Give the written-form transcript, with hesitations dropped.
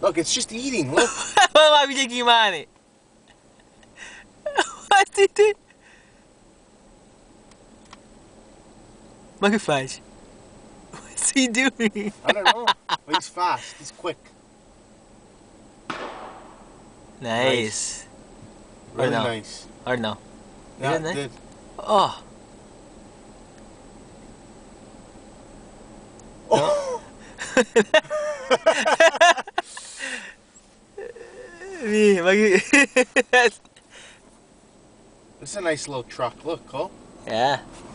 Look, it's just eating. Look. Why we taking money? What's he doing? Como é que faz? What's he doing? I don't know. But he's fast. He's quick. Nice. Really Or no? nice. Or no? Yeah, Good, it did. Oh. Oh. That's... It's a nice little truck. Look, Cole. Yeah.